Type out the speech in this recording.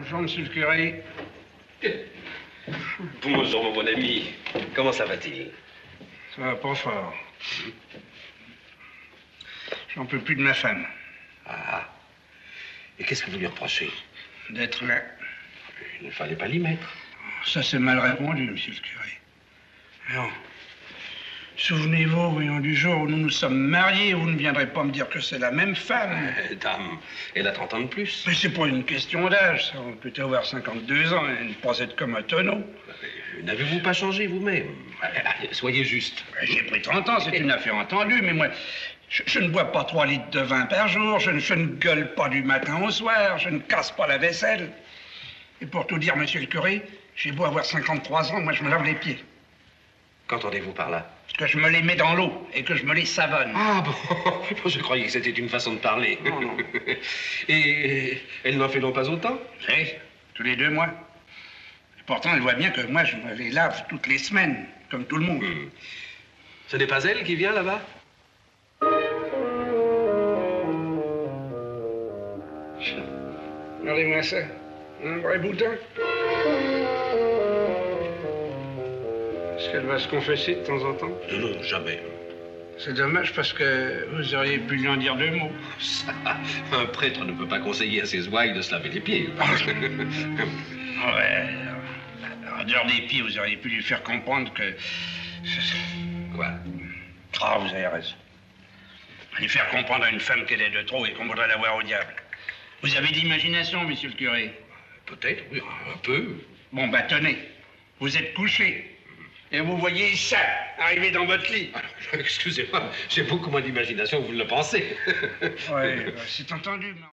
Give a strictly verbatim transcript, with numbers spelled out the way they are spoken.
Bonjour, monsieur le curé. Bonjour, mon bon ami. Comment ça va-t-il? Ça va pas fort. J'en peux plus de ma femme. Ah. Et qu'est-ce que vous lui reprochez? D'être là. Il ne fallait pas l'y mettre. Ça, c'est mal répondu, monsieur le curé. Non. Souvenez-vous, voyons, du jour où nous nous sommes mariés, vous ne viendrez pas me dire que c'est la même femme. Euh, dame, elle a trente ans de plus. Mais c'est pas une question d'âge, ça. On peut avoir cinquante-deux ans et ne pas être comme un tonneau. Euh, N'avez-vous pas changé vous-même? Euh, Soyez juste. J'ai pris trente ans, c'est une affaire entendue, mais moi, je, je ne bois pas trois litres de vin par jour, je, ne- je ne gueule pas du matin au soir, je ne casse pas la vaisselle. Et pour tout dire, monsieur le curé, j'ai beau avoir cinquante-trois ans, moi je me lave les pieds. Qu'entendez-vous par là? Parce que je me les mets dans l'eau et que je me les savonne. Ah bon, je croyais que c'était une façon de parler. Non, non. Et elle n'en fait donc pas autant? Oui, tous les deux mois. Et pourtant, elle voit bien que moi, je me les lave toutes les semaines, comme tout le monde. Hmm. Ce n'est pas elle qui vient là-bas? Regardez-moi ça. Un vrai bouton. Est-ce qu'elle va se confesser de temps en temps? Non, non, jamais. C'est dommage parce que vous auriez pu lui en dire deux mots. Ça, un prêtre ne peut pas conseiller à ses ouailles de se laver les pieds. Ouais. En dehors des pieds, vous auriez pu lui faire comprendre que... Quoi? Ah, vous avez raison. Lui faire comprendre à une femme qu'elle est de trop et qu'on voudrait la voir au diable. Vous avez de l'imagination, monsieur le curé? Peut-être, oui, un peu. Bon, bah tenez, vous êtes couché. Et vous voyez ça arriver dans votre lit. Alors, excusez-moi, j'ai beaucoup moins d'imagination que vous ne le pensez. Ouais, c'est entendu.